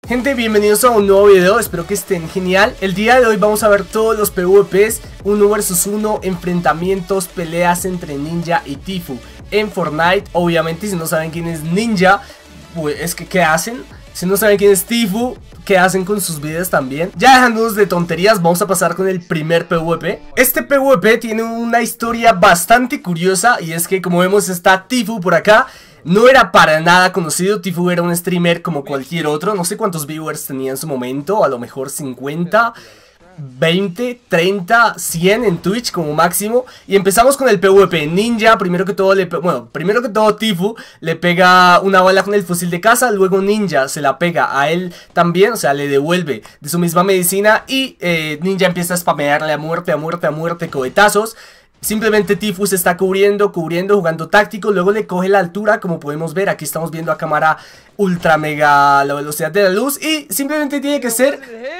Gente, bienvenidos a un nuevo video, espero que estén genial. El día de hoy vamos a ver todos los PvPs, 1 vs 1, enfrentamientos, peleas entre Ninja y Tfue en Fortnite. Obviamente, si no saben quién es Ninja, pues es que ¿qué hacen? Si no saben quién es Tfue, ¿qué hacen con sus vidas también? Ya dejándonos de tonterías, vamos a pasar con el primer PvP. Este PvP tiene una historia bastante curiosa, y es que como vemos está Tfue por acá. No era para nada conocido, Tfue era un streamer como cualquier otro. No sé cuántos viewers tenía en su momento, a lo mejor 50, 20, 30, 100 en Twitch como máximo. Y empezamos con el PvP. Ninja, primero que todo Tfue le pega una bala con el fusil de caza. Luego Ninja se la pega a él también, o sea, le devuelve de su misma medicina. Y Ninja empieza a spamearle a muerte, cohetazos. Simplemente Tfue se está cubriendo, jugando táctico. Luego le coge la altura, como podemos ver. Aquí estamos viendo a cámara ultra mega la velocidad de la luz. Y simplemente tiene que ser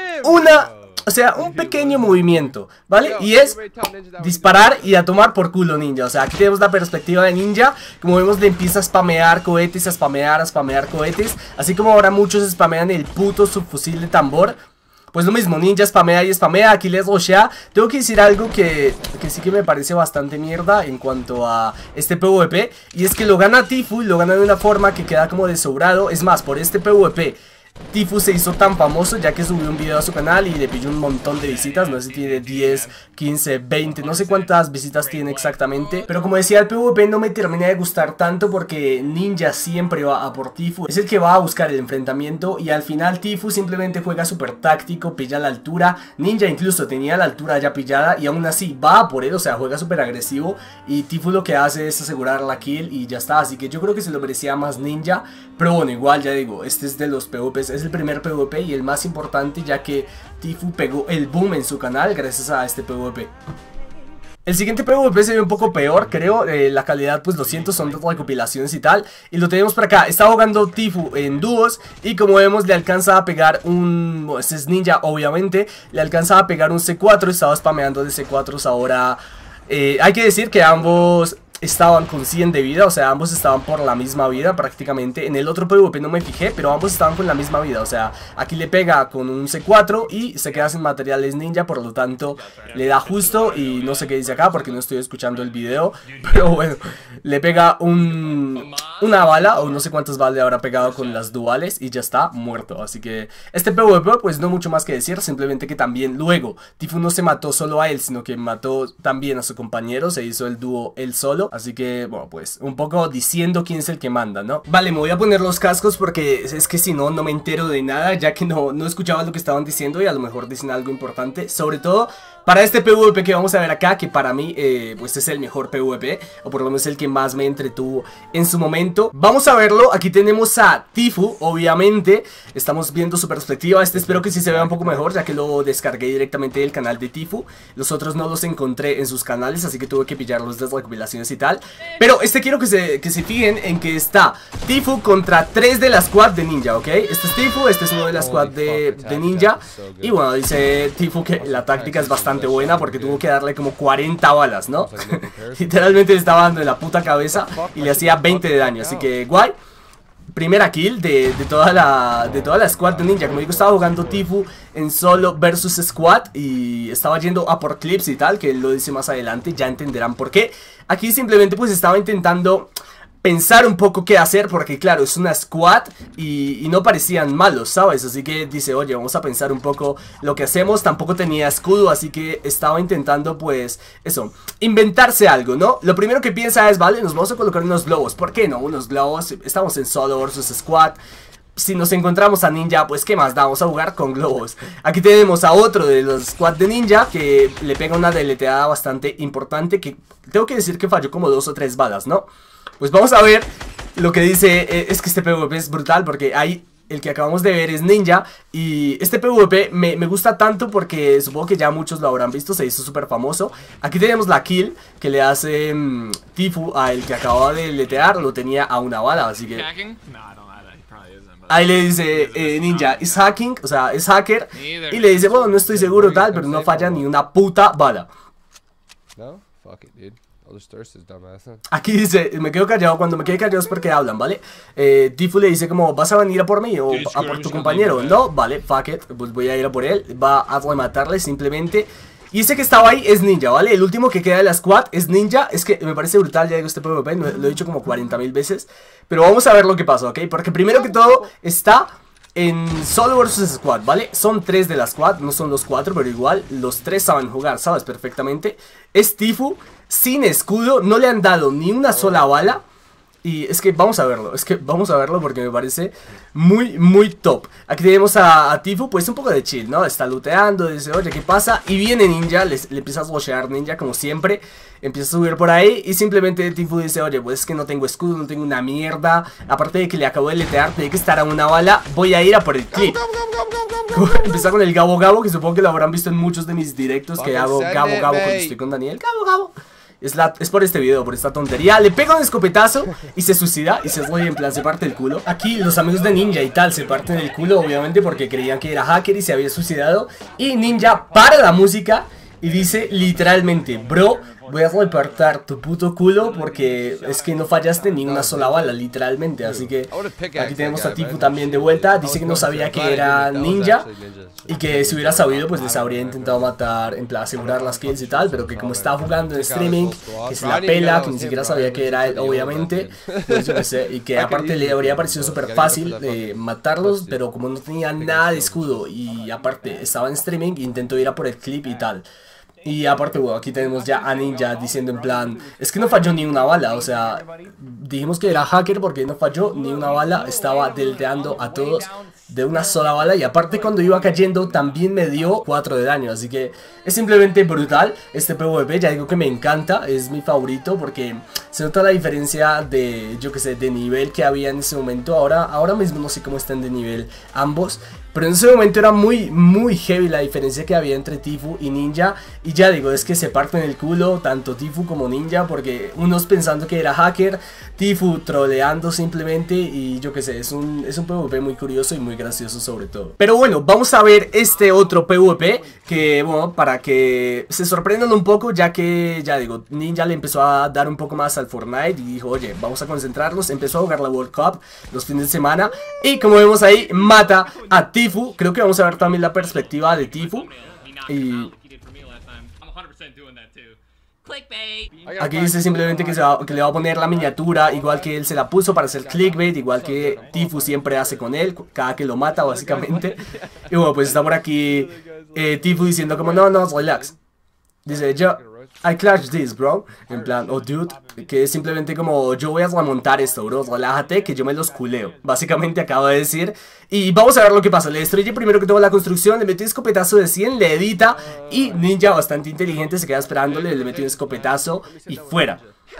un pequeño movimiento, ¿vale? Y es disparar y a tomar por culo Ninja. O sea, aquí tenemos la perspectiva de Ninja. Como vemos, le empieza a spamear cohetes, a spamear cohetes. Así como ahora muchos spamean el puto subfusil de tambor. Pues lo mismo, Ninja spamea y spamea, aquí les rushea. Tengo que decir algo que sí que me parece bastante mierda en cuanto a este PvP. Y es que lo gana Tfue, lo gana de una forma que queda como de sobrado. Es más, por este PvP Tfue se hizo tan famoso ya que subió un video a su canal y le pilló un montón de visitas. No sé si tiene 10, 15, 20, no sé cuántas visitas tiene exactamente. Pero como decía, el PvP no me termina de gustar tanto porque Ninja siempre va a por Tfue. Es el que va a buscar el enfrentamiento y al final Tfue simplemente juega súper táctico, pilla la altura. Ninja incluso tenía la altura ya pillada y aún así va por él, o sea, juega súper agresivo. Y Tfue lo que hace es asegurar la kill y ya está. Así que yo creo que se lo merecía más Ninja. Pero bueno, igual ya digo, este es de los PvPs. Es el primer PvP y el más importante, ya que Tfue pegó el boom en su canal gracias a este PvP. El siguiente PvP se ve un poco peor, creo. La calidad, pues lo siento, son de recopilaciones y tal. Y lo tenemos por acá. Está jugando Tfue en dúos y como vemos le alcanza a pegar un... Este es Ninja, obviamente. Le alcanza a pegar un C4, estaba spameando de C4s ahora. Hay que decir que ambos estaban con 100 de vida, o sea, ambos estaban por la misma vida prácticamente. En el otro PvP no me fijé, pero ambos estaban con la misma vida, o sea, aquí le pega con un C4 y se queda sin materiales Ninja, por lo tanto le da justo. Y no sé qué dice acá porque no estoy escuchando el video, pero bueno, le pega una bala, o no sé cuántas balas le habrá pegado con las duales y ya está muerto. Así que este PvP pues no mucho más que decir, simplemente que también luego Tfue no se mató solo a él, sino que mató también a su compañero, se hizo el dúo él solo. Así que, bueno, pues un poco diciendo quién es el que manda, ¿no? Vale, me voy a poner los cascos porque es que si no, no me entero de nada, ya que no escuchaba lo que estaban diciendo y a lo mejor dicen algo importante. Sobre todo para este PvP que vamos a ver acá, que para mí, pues es el mejor PvP, o por lo menos el que más me entretuvo en su momento. Vamos a verlo, aquí tenemos a Tfue, obviamente, estamos viendo su perspectiva. Este espero que sí se vea un poco mejor, ya que lo descargué directamente del canal de Tfue. Los otros no los encontré en sus canales, así que tuve que pillarlos de recopilaciones y tal. Pero este quiero que se fijen en que está Tfue contra 3 de la squad de Ninja, ¿ok? Este es Tfue, este es uno de la squad de Ninja. Y bueno, dice Tfue que la táctica es bastante buena porque tuvo que darle como 40 balas, ¿no? Literalmente le estaba dando en la puta cabeza y le hacía 20 de daño, así que guay. Primera kill de toda la squad de Ninja. Como digo, estaba jugando Tfue en solo versus squad y estaba yendo a por clips y tal, que él lo dice más adelante, ya entenderán por qué. Aquí simplemente pues estaba intentando pensar un poco qué hacer, porque claro, es una squad y no parecían malos, ¿sabes? Así que dice, oye, vamos a pensar un poco lo que hacemos. Tampoco tenía escudo, así que estaba intentando, pues, eso, inventarse algo, ¿no? Lo primero que piensa es, vale, nos vamos a colocar unos globos. ¿Por qué no? Unos globos, estamos en solo versus squad. Si nos encontramos a Ninja, pues qué más da, vamos a jugar con globos. Aquí tenemos a otro de los squad de Ninja que le pega una deleteada bastante importante, que tengo que decir que falló como 2 o 3 balas, ¿no? Pues vamos a ver lo que dice. Es que este PvP es brutal porque ahí el que acabamos de ver es Ninja. Y este PvP me gusta tanto porque supongo que ya muchos lo habrán visto, se hizo súper famoso. Aquí tenemos la kill que le hace Tfue a el que acababa de letear, lo tenía a una bala, así que... Ahí le dice Ninja, ¿es hacking? O sea, es hacker. Y le dice, bueno, no estoy seguro tal, pero no falla ni una puta bala. No? Fuck it, dude. I'll Aquí dice, me quedo callado, cuando me quede callado es porque hablan, ¿vale? Tfue le dice como, ¿vas a venir a por mí o a por tu compañero? No, vale, fuck it, pues voy a ir a por él, va a rematarle simplemente. Y ese que estaba ahí es Ninja, ¿vale? El último que queda de la squad es Ninja. Es que me parece brutal, ya digo, este PvP, lo he dicho como 40.000 veces. Pero vamos a ver lo que pasa, ¿ok? Porque primero que todo está en solo versus squad, ¿vale? Son 3 de la squad, no son los 4, pero igual los 3 saben jugar, ¿sabes? Perfectamente. Es Tfue sin escudo, no le han dado ni una sola bala. Y es que vamos a verlo, porque me parece muy top. Aquí tenemos a Tfue, pues un poco de chill, ¿no? Está looteando, dice, oye, ¿qué pasa? Y viene Ninja, le empieza a rushear Ninja como siempre. Empieza a subir por ahí y simplemente Tfue dice, oye, pues es que no tengo escudo, no tengo una mierda. Aparte de que le acabo de letear, tiene que estar a una bala, voy a ir a por el clip. Empieza con el Gabo Gabo, que supongo que lo habrán visto en muchos de mis directos, que hago Gabo Gabo cuando estoy con Daniel. Gabo Gabo. Es por este video, por esta tontería. Le pega un escopetazo y se suicida. Y se fue, en plan, se parte el culo. Aquí los amigos de Ninja y tal se parten el culo, obviamente, porque creían que era hacker y se había suicidado. Y Ninja para la música y dice literalmente, bro, voy a repartir tu puto culo porque es que no fallaste ni una sola bala, literalmente. Así que aquí tenemos a Tfue también de vuelta. Dice que no sabía que era Ninja y que si hubiera sabido pues les habría intentado matar, en plan asegurar las kills y tal, pero que como estaba jugando en streaming, que se la pela, que ni siquiera sabía que era él, obviamente, pues yo qué sé, y que aparte le habría parecido súper fácil matarlos, pero como no tenía nada de escudo y aparte estaba en streaming, intentó ir a por el clip y tal. Y aparte, bueno, aquí tenemos ya a Ninja diciendo en plan, es que no falló ni una bala, o sea, dijimos que era hacker porque no falló ni una bala, estaba delteando a todos de una sola bala y aparte cuando iba cayendo también me dio 4 de daño, así que es simplemente brutal este PvP, ya digo que me encanta, es mi favorito porque se nota la diferencia de, yo que sé, de nivel que había en ese momento. Ahora mismo no sé cómo están de nivel ambos, pero en ese momento era muy heavy la diferencia que había entre Tfue y Ninja. Y ya digo, es que se parten el culo tanto Tfue como Ninja, porque unos pensando que era hacker, Tfue troleando simplemente. Y yo que sé, es un PvP muy curioso y muy gracioso sobre todo. Pero bueno, vamos a ver este otro PvP que, bueno, para que se sorprendan un poco, ya que, ya digo, Ninja le empezó a dar un poco más al Fortnite y dijo, oye, vamos a concentrarnos. Empezó a jugar la World Cup los fines de semana y como vemos ahí, mata a Tfue. Creo que vamos a ver también la perspectiva de Tfue. Y aquí dice simplemente que le va a poner la miniatura igual que él se la puso para hacer clickbait, igual que Tfue siempre hace con él cada que lo mata básicamente. Y bueno, pues está por aquí Tfue diciendo como no, relax. Dice I clutch this, bro. En plan, oh dude, que es simplemente como yo voy a remontar esto, bro, relájate que yo me los culeo. Básicamente acabo de decir. Y vamos a ver lo que pasa. Le destruye primero que todo la construcción, le mete un escopetazo de 100, le edita. Y Ninja, bastante inteligente, se queda esperándole, le mete un escopetazo y fuera.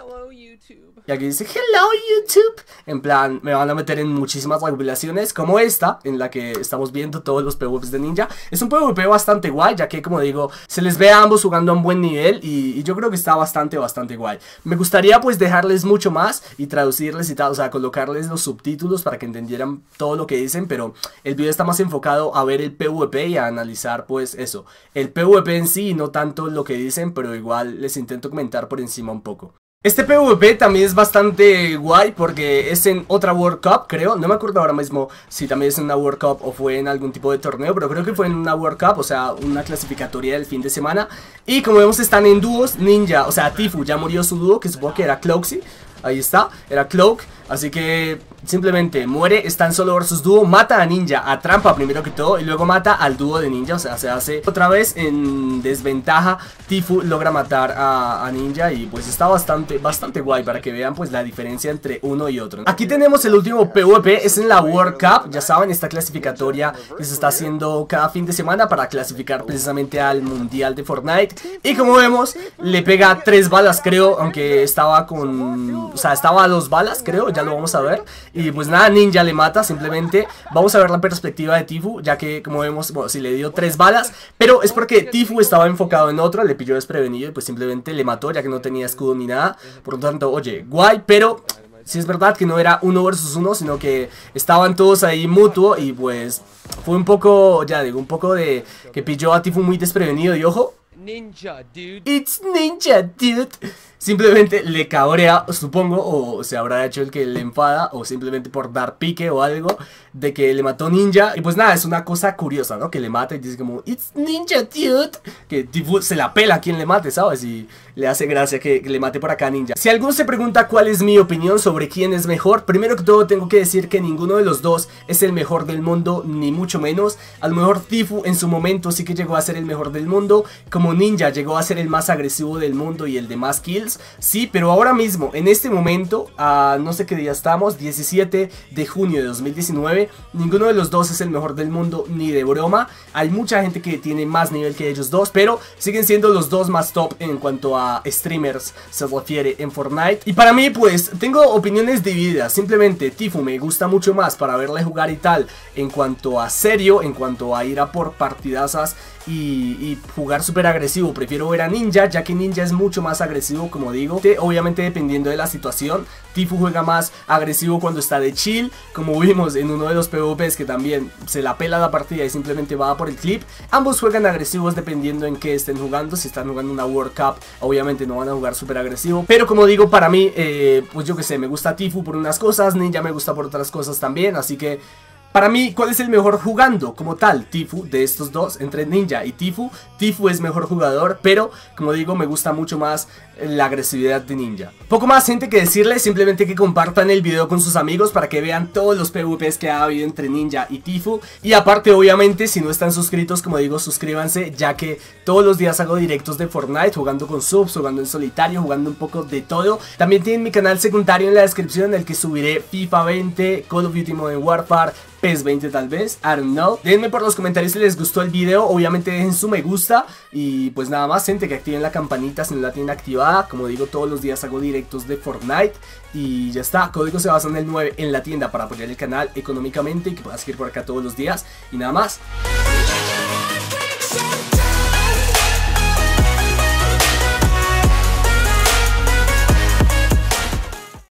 Y aquí dice, hello YouTube. En plan, me van a meter en muchísimas regulaciones como esta, en la que estamos viendo todos los PvPs de Ninja. Es un PvP bastante guay, ya que como digo, se les ve a ambos jugando a un buen nivel. Y yo creo que está bastante guay. Me gustaría pues dejarles mucho más y traducirles y tal, o sea, colocarles los subtítulos para que entendieran todo lo que dicen. Pero el video está más enfocado a ver el PvP y a analizar pues eso, el PvP en sí, y no tanto lo que dicen, pero igual les intento comentar por encima un poco. Este PvP también es bastante guay porque es en otra World Cup, creo. No me acuerdo ahora mismo si también es en una World Cup o fue en algún tipo de torneo, pero creo que fue en una World Cup, o sea, una clasificatoria del fin de semana. Y como vemos están en dúos, Ninja, o sea, Tfue ya murió su dúo, que supongo que era Cloaksy. Ahí está, era Cloak, así que simplemente muere, están solo versus dúo, mata a Ninja, a trampa primero que todo, y luego mata al dúo de Ninja, o sea, se hace otra vez en desventaja. Tfue logra matar a Ninja y pues está bastante guay para que vean pues la diferencia entre uno y otro. Aquí tenemos el último PvP, es en la World Cup, ya saben, esta clasificatoria que se está haciendo cada fin de semana para clasificar precisamente al Mundial de Fortnite. Y como vemos, le pega 3 balas creo, aunque estaba con... O sea, estaba a 2 balas, creo, ya lo vamos a ver. Y pues nada, Ninja le mata, simplemente. Vamos a ver la perspectiva de Tfue, ya que como vemos, bueno, si le dio 3 balas. Pero es porque Tfue estaba enfocado en otro, le pilló desprevenido y pues simplemente le mató, ya que no tenía escudo ni nada. Por lo tanto, oye, guay, pero... sí es verdad que no era 1 versus 1, sino que estaban todos ahí mutuo. Y pues fue un poco, ya digo, un poco de que pilló a Tfue muy desprevenido. Y ojo, Ninja, dude. It's Ninja, dude. simplemente le cabrea, supongo, o se habrá hecho el que le enfada, o simplemente por dar pique o algo, de que le mató Ninja. Y pues nada, es una cosa curiosa, ¿no? Que le mata y dice como, it's Ninja, dude. Que Tfue se la pela a quien le mate, ¿sabes? Y le hace gracia que le mate por acá a Ninja. Si alguno se pregunta cuál es mi opinión sobre quién es mejor, primero que todo tengo que decir que ninguno de los dos es el mejor del mundo, ni mucho menos. A lo mejor Tfue en su momento sí que llegó a ser el mejor del mundo, como Ninja llegó a ser el más agresivo del mundo y el de más kills, sí, pero ahora mismo, en este momento, no sé qué día estamos, 17 de junio de 2019, ninguno de los dos es el mejor del mundo, ni de broma. Hay mucha gente que tiene más nivel que ellos dos, pero siguen siendo los dos más top en cuanto a streamers se refiere en Fortnite. Y para mí, pues, tengo opiniones divididas. Simplemente Tfue me gusta mucho más para verle jugar y tal, en cuanto a serio, en cuanto a ir a por partidazas y jugar súper agresivo. Prefiero ver a Ninja, ya que Ninja es mucho más agresivo, como digo. Obviamente dependiendo de la situación. Tfue juega más agresivo cuando está de chill, como vimos en uno de los PvPs que también se la pela la partida y simplemente va por el clip. Ambos juegan agresivos dependiendo en qué estén jugando. Si están jugando una World Cup, obviamente no van a jugar súper agresivo. Pero como digo, para mí, pues yo que sé, me gusta Tfue por unas cosas, Ninja me gusta por otras cosas también, así que... Para mí, ¿cuál es el mejor jugando como tal? Tfue, de estos dos, entre Ninja y Tfue. Tfue es mejor jugador, pero como digo, me gusta mucho más la agresividad de Ninja. Poco más, gente, que decirles, simplemente que compartan el video con sus amigos para que vean todos los PvPs que ha habido entre Ninja y Tfue. Y aparte, obviamente, si no están suscritos, como digo, suscríbanse, ya que todos los días hago directos de Fortnite, jugando con subs, jugando en solitario, jugando un poco de todo. También tienen mi canal secundario en la descripción, en el que subiré FIFA 20, Call of Duty Modern Warfare, PES 20 tal vez, I don't know. Déjenme por los comentarios si les gustó el video, obviamente dejen su me gusta. Y pues nada más, gente, que activen la campanita si no la tienen activada. Como digo, todos los días hago directos de Fortnite. Y ya está, código se basa en el 9 en la tienda para apoyar el canal económicamente y que puedas ir por acá todos los días. Y nada más.